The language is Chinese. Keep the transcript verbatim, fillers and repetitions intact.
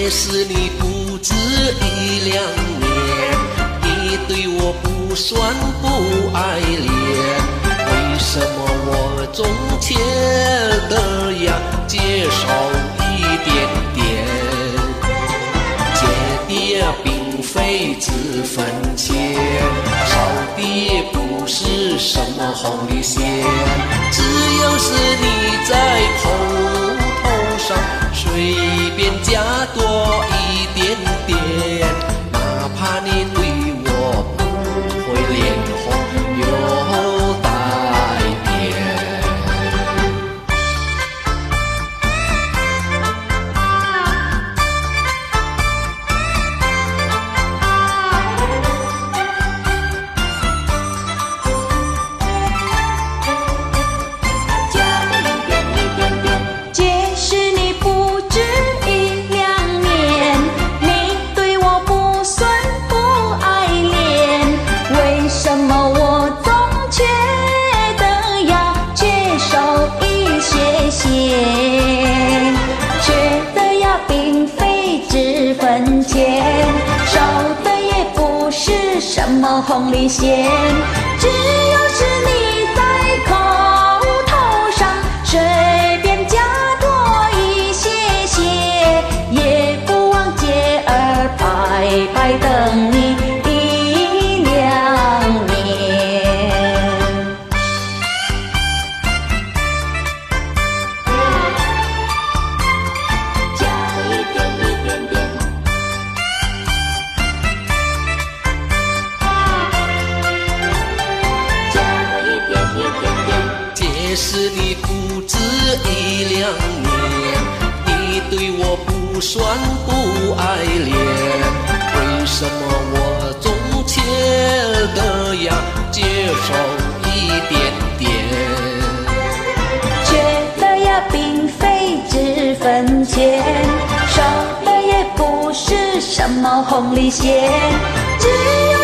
也是你不止一两年，你对我不算不爱恋，为什么我总切的呀接受一点点？借的呀并非脂粉钱，烧的也不是什么红绿线，只有是你在口头上随便加多一点点，哪怕你对我不会脸红又带变。 什么红绿线，只有是你在口头上随便加多一些些，也不忘借儿白白等你一两年。加一点一点点。 也是你不止一两年，你对我不算不爱恋，为什么我总切的呀接受一点点？ 缺的呀并非脂粉钱，少的也不是什么红绿线，只有